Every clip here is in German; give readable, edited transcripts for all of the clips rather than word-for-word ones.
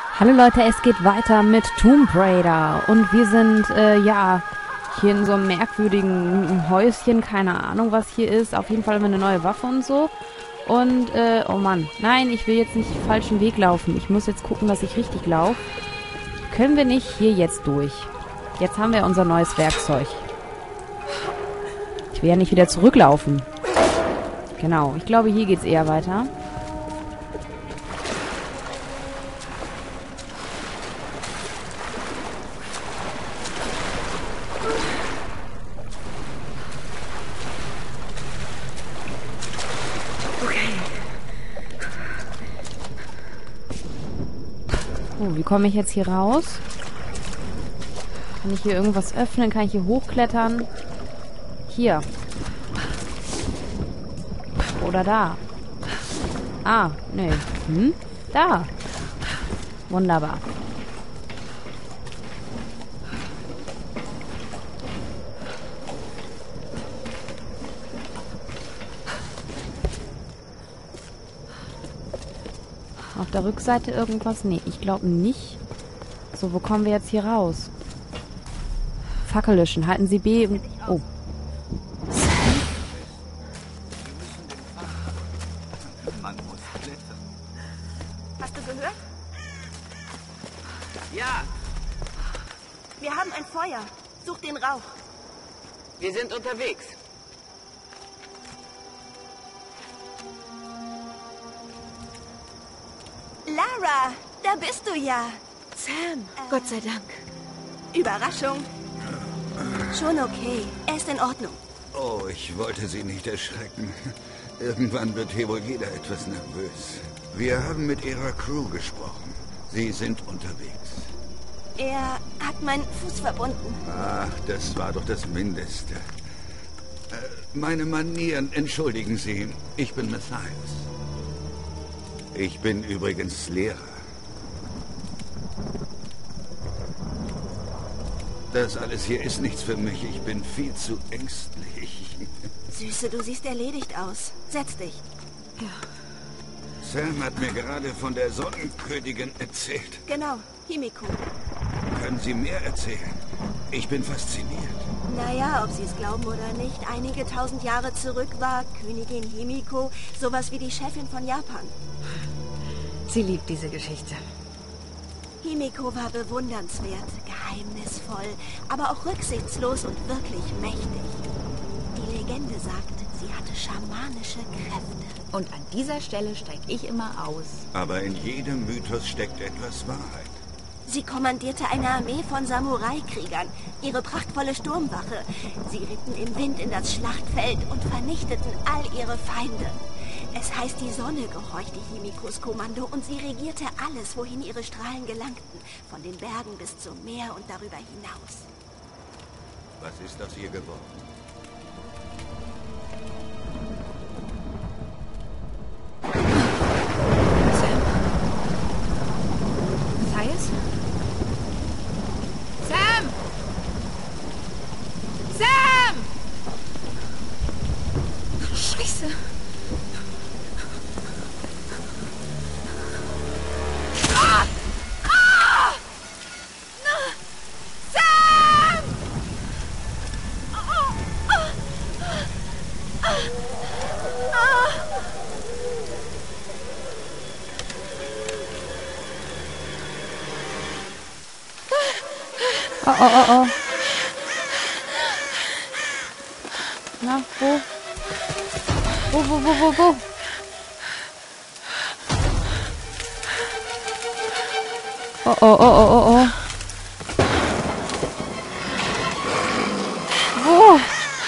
Hallo Leute, es geht weiter mit Tomb Raider und wir sind, hier in so einem merkwürdigen Häuschen, keine Ahnung, was hier ist. Auf jeden Fall haben wir eine neue Waffe und so. Und, oh Mann, nein, ich will jetzt nicht den falschen Weg laufen. Ich muss jetzt gucken, dass ich richtig laufe. Können wir nicht hier jetzt durch? Jetzt haben wir unser neues Werkzeug. Ich will ja nicht wieder zurücklaufen. Genau, ich glaube, hier geht's eher weiter. Oh, wie komme ich jetzt hier raus? Kann ich hier irgendwas öffnen? Kann ich hier hochklettern? Hier. Oder da. Ah, nee. Da. Wunderbar. Auf der Rückseite irgendwas? Nee, ich glaube nicht. So, wo kommen wir jetzt hier raus? Fackel löschen. Halten Sie B. Oh. Man muss klettern. Hast du gehört? Ja, Wir haben ein Feuer. Such den Rauch. wir sind unterwegs. Lara, da bist du ja. Sam, Gott sei Dank. Überraschung. Schon okay. Er ist in Ordnung. Oh, ich wollte Sie nicht erschrecken. Irgendwann wird hier wohl jeder etwas nervös. Wir haben mit Ihrer Crew gesprochen. Sie sind unterwegs. Er hat meinen Fuß verbunden. Ach, das war doch das Mindeste. Meine Manieren, entschuldigen Sie. Ich bin Matthias. Ich bin übrigens Lehrer. Das alles hier ist nichts für mich. Ich bin viel zu ängstlich. Süße, du siehst erledigt aus. Setz dich. Sam hat mir gerade von der Sonnenkönigin erzählt. Genau, Himiko. Können Sie mehr erzählen? Ich bin fasziniert. Naja, ob Sie es glauben oder nicht, einige tausend Jahre zurück war Königin Himiko sowas wie die Chefin von Japan. Sie liebt diese Geschichte. Himiko war bewundernswert, geheimnisvoll, aber auch rücksichtslos und wirklich mächtig. Die Legende sagt, sie hatte schamanische Kräfte. Und an dieser Stelle steige ich immer aus. Aber in jedem Mythos steckt etwas Wahrheit. Sie kommandierte eine Armee von Samurai-Kriegern, ihre prachtvolle Sturmwache. Sie ritten im Wind in das Schlachtfeld und vernichteten all ihre Feinde. Es heißt, die Sonne gehorchte Himikos Kommando und sie regierte alles, wohin ihre Strahlen gelangten. Von den Bergen bis zum Meer und darüber hinaus. Was ist aus ihr geworden? Sam? Matthias? Sam! Sam! Scheiße! Oh, oh, oh, oh. Na, wo? Wo? Oh, oh, oh, oh, oh, oh. Wo?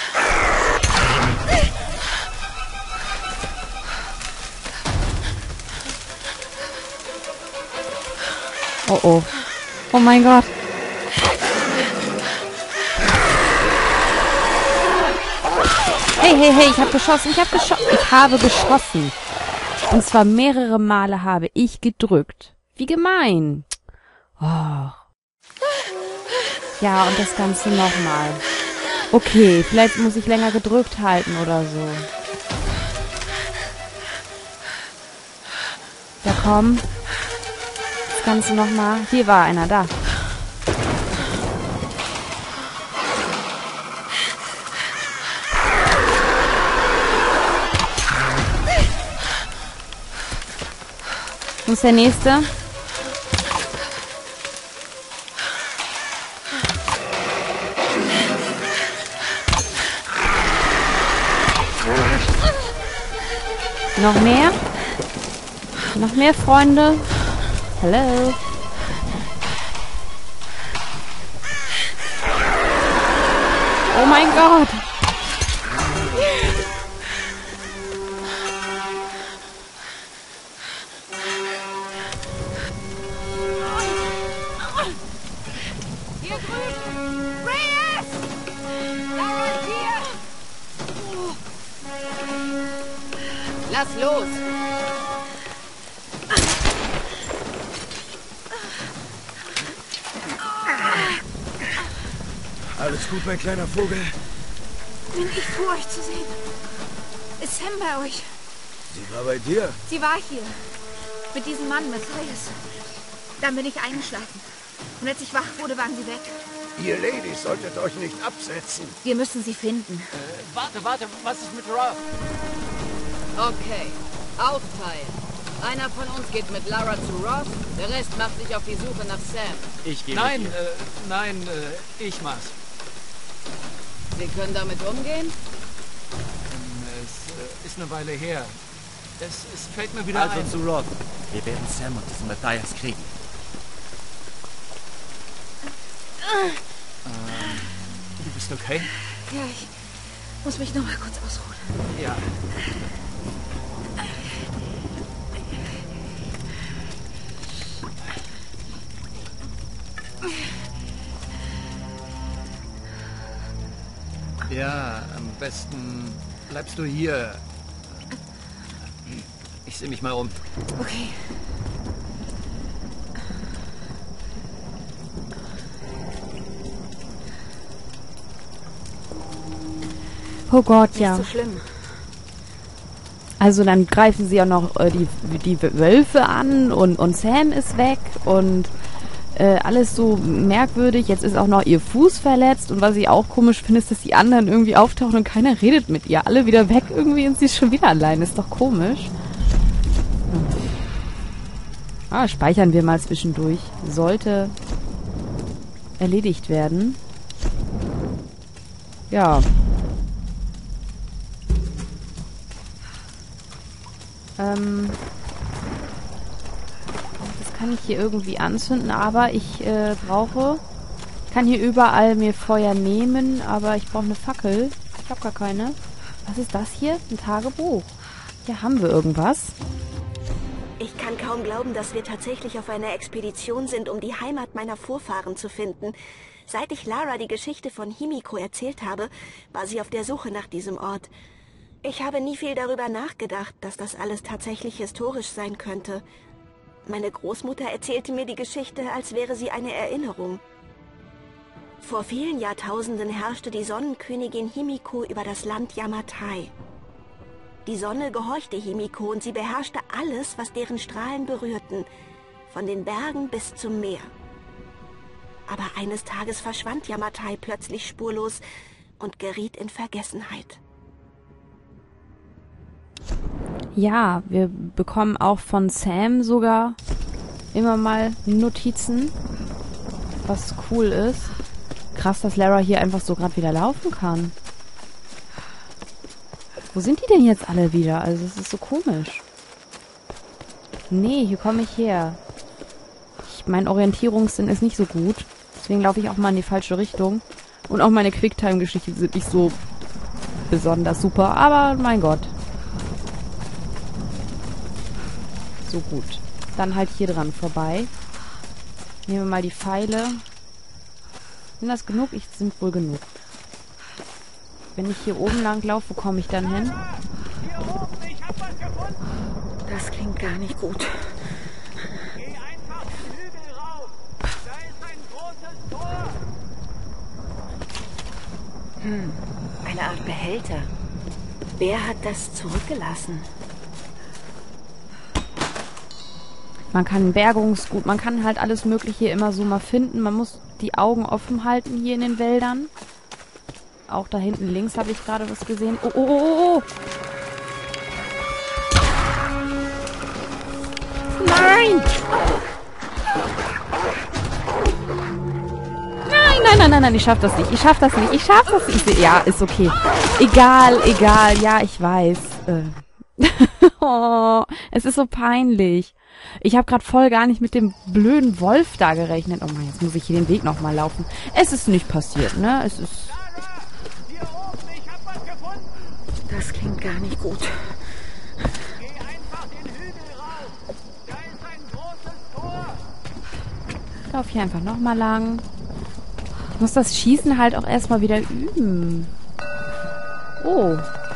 Oh, oh. Oh mein Gott. Hey, ich habe geschossen. Ich habe geschossen. Und zwar mehrere Male habe ich gedrückt. Wie gemein. Oh. Ja, und das Ganze nochmal. Okay, vielleicht muss ich länger gedrückt halten oder so. Ja, komm. Ganze nochmal? Hier war einer, da. Wo ist der nächste? Noch mehr? Noch mehr Freunde? Hallo? Oh mein Gott! Hier drüben! Reyes! Lara ist hier! Lass los! Alles gut, mein kleiner Vogel? Bin ich froh, euch zu sehen. Ist Sam bei euch? Sie war bei dir. Sie war hier. Mit diesem Mann, Matthias. Dann bin ich eingeschlafen. Und als ich wach wurde, waren sie weg. Ihr Ladies solltet euch nicht absetzen. Wir müssen sie finden. Warte, was ist mit Roth? Okay, aufteilen. Einer von uns geht mit Lara zu Roth, der Rest macht sich auf die Suche nach Sam. Ich gehe ich mach's. Sie können damit umgehen? Es ist eine Weile her. Es fällt mir wieder ein. zu Roth. Wir werden Sam und diesen Matthias kriegen. Du bist okay? Ja, ich muss mich noch mal kurz ausruhen. Ja. Ja, am besten bleibst du hier. Ich sehe mich mal um. Okay. Oh Gott, ja. Nicht so schlimm. Also dann greifen sie auch noch die Wölfe an und Sam ist weg und alles so merkwürdig. Jetzt ist auch noch ihr Fuß verletzt und was ich auch komisch finde, ist, dass die anderen irgendwie auftauchen und keiner redet mit ihr. Alle wieder weg irgendwie und sie ist schon wieder allein. Ist doch komisch. Speichern wir mal zwischendurch. Sollte erledigt werden. Ja. Das kann ich hier irgendwie anzünden, aber ich kann hier überall mir Feuer nehmen, aber ich brauche eine Fackel. Ich habe gar keine. Was ist das hier? Ein Tagebuch. Hier haben wir irgendwas. Ich kann kaum glauben, dass wir tatsächlich auf einer Expedition sind, um die Heimat meiner Vorfahren zu finden. Seit ich Lara die Geschichte von Himiko erzählt habe, war sie auf der Suche nach diesem Ort. Ich habe nie viel darüber nachgedacht, dass das alles tatsächlich historisch sein könnte. Meine Großmutter erzählte mir die Geschichte, als wäre sie eine Erinnerung. Vor vielen Jahrtausenden herrschte die Sonnenkönigin Himiko über das Land Yamatai. Die Sonne gehorchte Himiko und sie beherrschte alles, was deren Strahlen berührten, von den Bergen bis zum Meer. Aber eines Tages verschwand Yamatai plötzlich spurlos und geriet in Vergessenheit. Ja, wir bekommen auch von Sam sogar immer mal Notizen, was cool ist. Krass, dass Lara hier einfach so gerade wieder laufen kann. Wo sind die denn jetzt alle wieder? Also es ist so komisch. Nee, hier komme ich her. Mein Orientierungssinn ist nicht so gut. Deswegen laufe ich auch mal in die falsche Richtung. Und auch meine Quicktime-Geschichten sind nicht so besonders super. Aber mein Gott. So gut. Dann halt hier dran vorbei. Nehmen wir mal die Pfeile. Sind das genug? Sind wohl genug. Wenn ich hier oben lang laufe, wo komme ich dann hin? Das klingt gar nicht gut. Geh einfach den Hügel rauf. Da ist ein großes Tor. Eine Art Behälter. Wer hat das zurückgelassen? Man kann Bergungsgut, man kann halt alles Mögliche immer so mal finden. Man muss die Augen offen halten hier in den Wäldern. Auch da hinten links habe ich gerade was gesehen. Oh, oh, oh, oh! Nein! Nein, ich schaff das nicht. Ja, ist okay. Egal. Ja, ich weiß. Oh, es ist so peinlich. Ich habe gerade voll gar nicht mit dem blöden Wolf da gerechnet. Oh Mann, jetzt muss ich hier den Weg nochmal laufen. Es ist nicht passiert, ne? Es ist... Hier oben, ich hab was gefunden. Das klingt gar nicht gut. Geh einfach den Hügel rauf. Da ist ein großes Tor. Ich laufe hier einfach nochmal lang. Ich muss das Schießen halt auch erstmal wieder üben. Oh.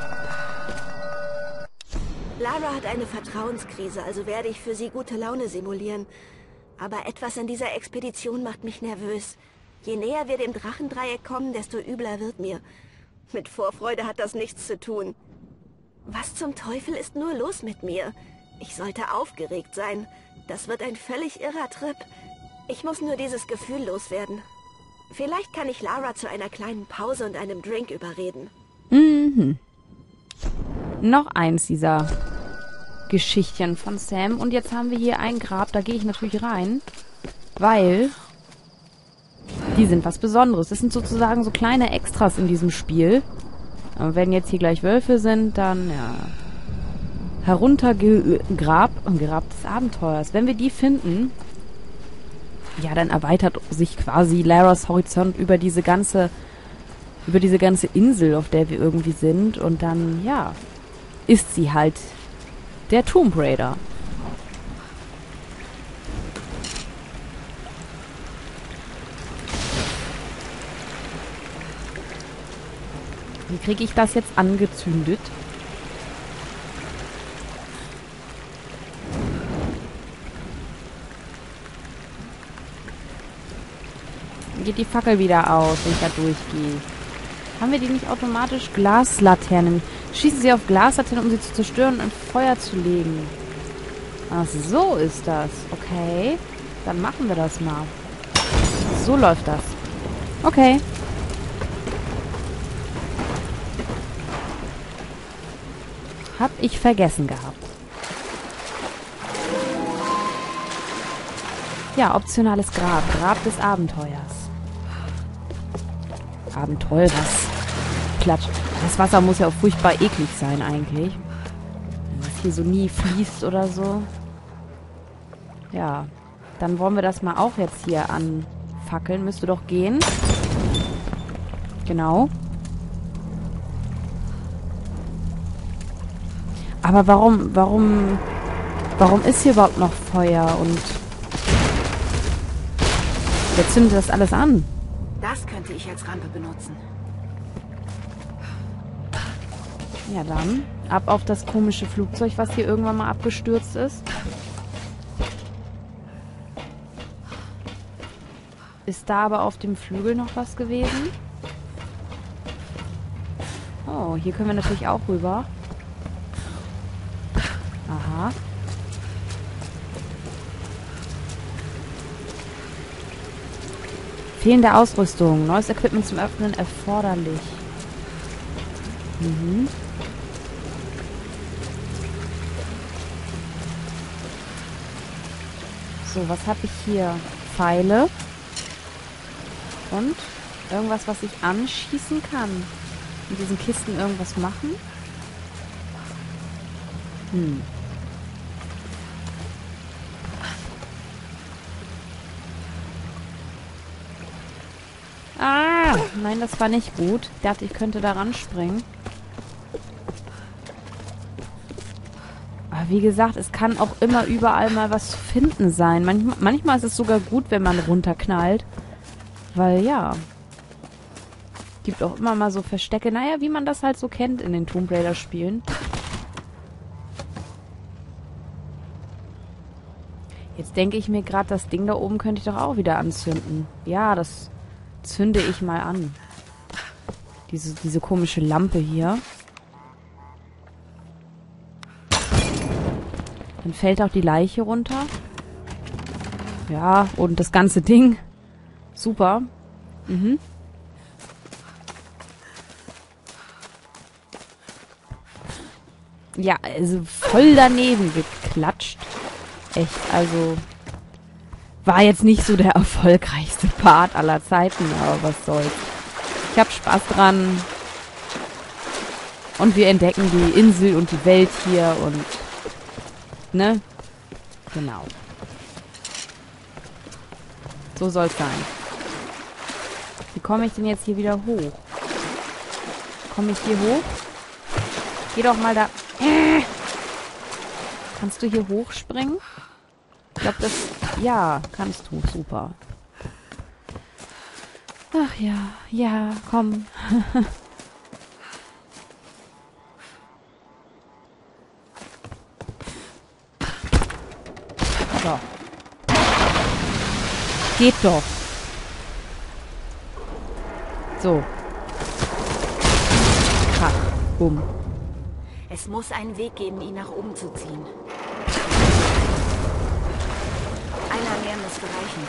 Lara hat eine Vertrauenskrise, also werde ich für sie gute Laune simulieren. Aber etwas an dieser Expedition macht mich nervös. Je näher wir dem Drachendreieck kommen, desto übler wird mir. Mit Vorfreude hat das nichts zu tun. Was zum Teufel ist nur los mit mir? Ich sollte aufgeregt sein. Das wird ein völlig irrer Trip. Ich muss nur dieses Gefühl loswerden. Vielleicht kann ich Lara zu einer kleinen Pause und einem Drink überreden. Mhm. Noch eins dieser Geschichtchen von Sam. Und jetzt haben wir hier ein Grab. Da gehe ich natürlich rein. Weil die sind was Besonderes. Das sind sozusagen so kleine Extras in diesem Spiel. Aber wenn jetzt hier gleich Wölfe sind, dann ja... Grab des Abenteuers. Wenn wir die finden... Ja, dann erweitert sich quasi Laras Horizont über diese ganze Insel, auf der wir irgendwie sind. Und dann, ja, ist sie halt der Tomb Raider. Wie kriege ich das jetzt angezündet? Geht die Fackel wieder aus, wenn ich da durchgehe. Haben wir die nicht automatisch? Glaslaternen. Schießen sie auf Glaslaternen, um sie zu zerstören und in Feuer zu legen. Ach, so ist das. Okay. Dann machen wir das mal. So läuft das. Okay. Hab ich vergessen gehabt. Ja, optionales Grab. Grab des Abenteuers. Abenteuer, was? Klatsch. Das Wasser muss ja auch furchtbar eklig sein eigentlich. Wenn es hier so nie fließt oder so. Ja. Dann wollen wir das mal auch jetzt hier anfackeln. Müsste doch gehen. Genau. Aber warum ist hier überhaupt noch Feuer und wer zündet das alles an? Das könnte ich als Rampe benutzen. Ja, dann ab auf das komische Flugzeug, was hier irgendwann mal abgestürzt ist. Ist da aber auf dem Flügel noch was gewesen? Oh, hier können wir natürlich auch rüber. Aha. Fehlende Ausrüstung. Neues Equipment zum Öffnen erforderlich. Mhm. So, was habe ich hier? Pfeile. Und irgendwas, was ich anschießen kann. In diesen Kisten irgendwas machen? Ah, nein, das war nicht gut. Ich dachte, ich könnte da ranspringen. Aber wie gesagt, es kann auch immer überall mal was zu finden sein. Manchmal ist es sogar gut, wenn man runterknallt. Weil, ja, gibt auch immer mal so Verstecke. Naja, wie man das halt so kennt in den Tomb Raider Spielen. Jetzt denke ich mir gerade, das Ding da oben könnte ich doch auch wieder anzünden. Ja, das zünde ich mal an. Diese komische Lampe hier. Dann fällt auch die Leiche runter. Ja, und das ganze Ding. Super. Mhm. Ja, also voll daneben geklatscht. Echt, also war jetzt nicht so der erfolgreichste Part aller Zeiten, aber was soll's. Ich hab Spaß dran. Und wir entdecken die Insel und die Welt hier und ne? Genau. So soll's sein. Wie komme ich denn jetzt hier wieder hoch? Komme ich hier hoch? Geh doch mal da... Kannst du hier hochspringen? Ich glaube, das... Ja, kannst du. Super. Ach ja. Ja, komm. So. Geht doch. So. Krach. Bumm. Es muss einen Weg geben, ihn nach oben zu ziehen. Einer mehr müsste reichen.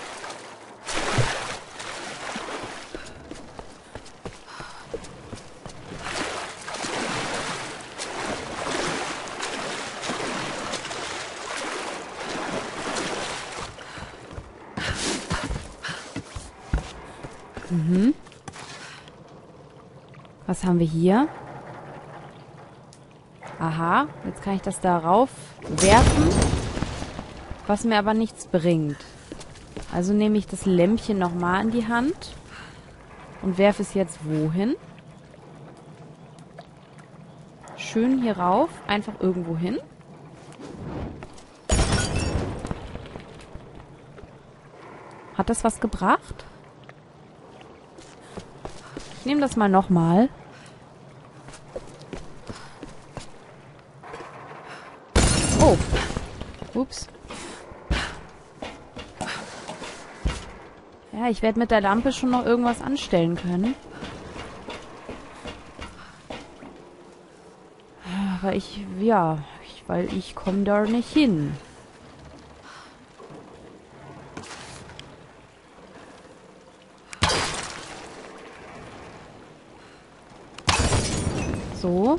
Mhm. Was haben wir hier? Aha, jetzt kann ich das darauf werfen, was mir aber nichts bringt. Also nehme ich das Lämpchen nochmal in die Hand und werfe es jetzt wohin? Schön hier rauf, einfach irgendwo hin. Hat das was gebracht? Ich nehme das mal nochmal. Oh. Ups. Ja, ich werde mit der Lampe schon noch irgendwas anstellen können. Aber weil ich komme da nicht hin. So.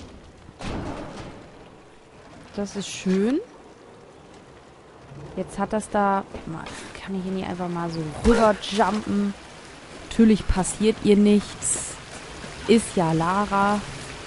Das ist schön. Jetzt hat das da... Kann ich hier nicht einfach mal so rüberjumpen? Natürlich passiert ihr nichts. Ist ja Lara.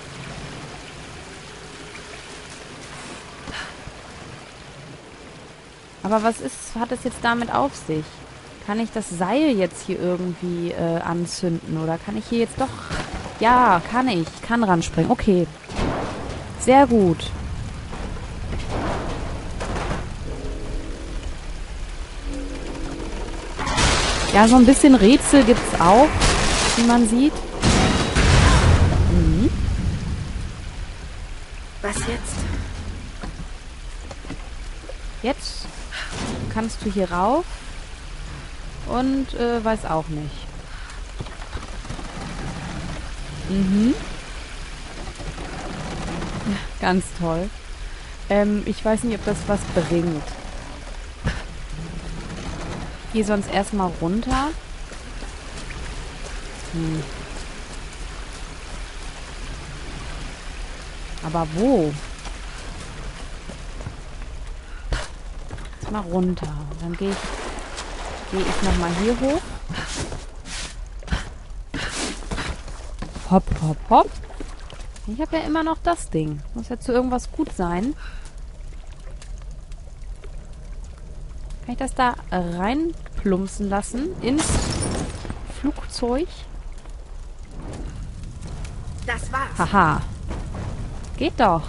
Aber was hat es jetzt damit auf sich? Kann ich das Seil jetzt hier irgendwie anzünden? Oder kann ich hier jetzt doch... Ja, kann ich. Kann ranspringen. Okay. Sehr gut. Ja, so ein bisschen Rätsel gibt's auch, wie man sieht. Mhm. Was jetzt? Jetzt kannst du hier rauf und weiß auch nicht. Mhm. Ganz toll. Ich weiß nicht, ob das was bringt. Ich gehe sonst erstmal runter. Aber wo? Jetzt mal runter. Dann gehe ich nochmal hier hoch. Hopp, hopp, hopp. Ich habe ja immer noch das Ding. Muss ja zu irgendwas gut sein. Kann ich das da reinplumpsen lassen? Ins Flugzeug? Das war's. Haha. Geht doch.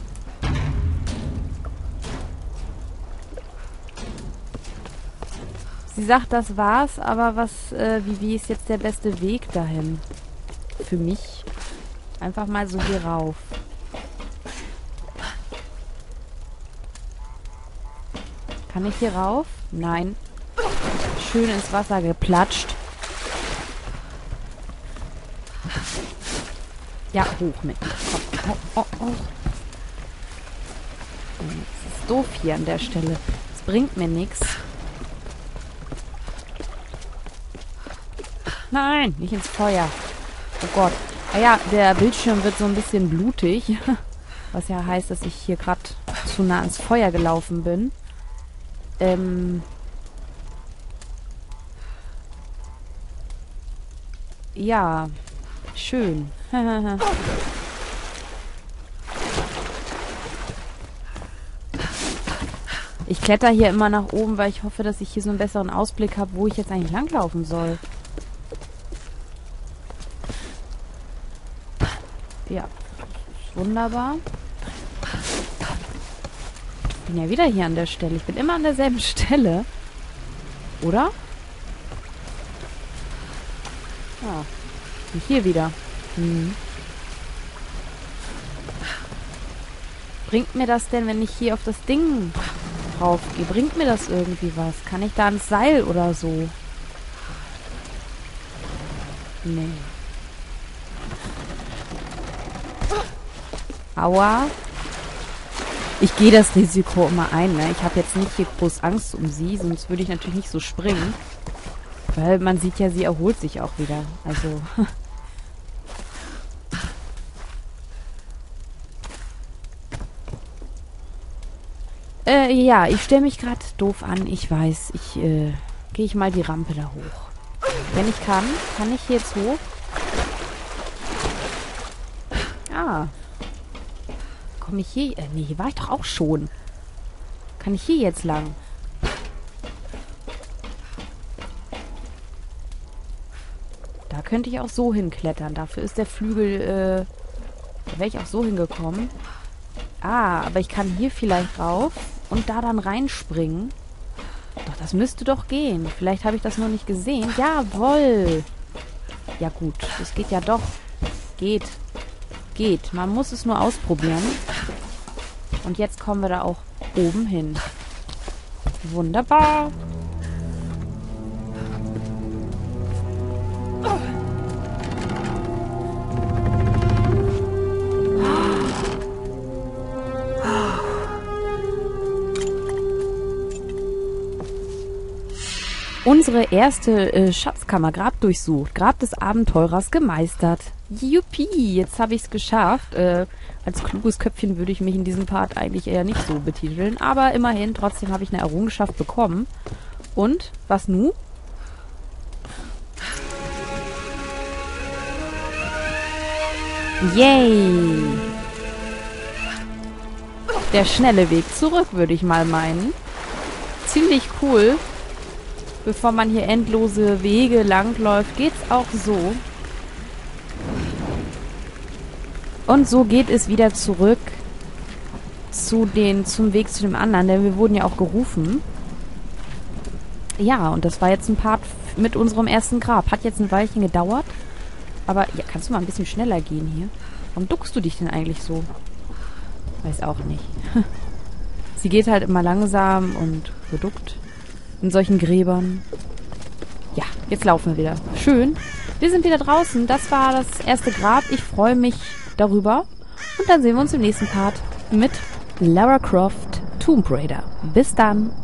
Sie sagt, das war's, aber wie ist jetzt der beste Weg dahin? Für mich. Einfach mal so hier rauf. Kann ich hier rauf? Nein. Schön ins Wasser geplatscht. Ja, hoch mit. Komm. Oh. Das ist doof hier an der Stelle. Das bringt mir nichts. Nein, nicht ins Feuer. Oh Gott. Ah ja, der Bildschirm wird so ein bisschen blutig. Was ja heißt, dass ich hier gerade zu nah ans Feuer gelaufen bin. Ja. Schön. Ich kletter hier immer nach oben, weil ich hoffe, dass ich hier so einen besseren Ausblick habe, wo ich jetzt eigentlich langlaufen soll. Ja, wunderbar. Ich bin ja wieder hier an der Stelle. Ich bin immer an derselben Stelle. Oder? Ja. Und hier wieder. Bringt mir das denn, wenn ich hier auf das Ding draufgehe? Bringt mir das irgendwie was? Kann ich da ans Seil oder so? Nee. Aua. Ich gehe das Risiko immer ein, ne? Ich habe jetzt nicht hier groß Angst um sie, sonst würde ich natürlich nicht so springen. Weil man sieht ja, sie erholt sich auch wieder. Also. Ja, ich stelle mich gerade doof an. Ich weiß, gehe ich mal die Rampe da hoch. Wenn ich kann ich hier jetzt hoch. Ah. Komme ich hier... nee, hier war ich doch auch schon. Kann ich hier jetzt lang? Da könnte ich auch so hinklettern. Dafür ist der Flügel... da wäre ich auch so hingekommen. Ah, aber ich kann hier vielleicht rauf und da dann reinspringen. Doch, das müsste doch gehen. Vielleicht habe ich das noch nicht gesehen. Jawohl. Ja gut, das geht ja doch. Geht. Geht. Man muss es nur ausprobieren. Und jetzt kommen wir da auch oben hin. Wunderbar. Unsere erste Schatzkammer, Grab durchsucht. Grab des Abenteurers gemeistert. Juppie, jetzt habe ich es geschafft. Als kluges Köpfchen würde ich mich in diesem Part eigentlich eher nicht so betiteln. Aber immerhin, trotzdem habe ich eine Errungenschaft bekommen. Und, was nu? Yay! Der schnelle Weg zurück, würde ich mal meinen. Ziemlich cool. Bevor man hier endlose Wege langläuft, geht's auch so. Und so geht es wieder zurück zum Weg zu dem anderen, denn wir wurden ja auch gerufen. Ja, und das war jetzt ein Part mit unserem ersten Grab. Hat jetzt ein Weilchen gedauert. Aber, ja, kannst du mal ein bisschen schneller gehen hier? Warum duckst du dich denn eigentlich so? Weiß auch nicht. Sie geht halt immer langsam und geduckt. In solchen Gräbern. Ja, jetzt laufen wir wieder. Schön. Wir sind wieder draußen. Das war das erste Grab. Ich freue mich darüber. Und dann sehen wir uns im nächsten Part mit Lara Croft Tomb Raider. Bis dann.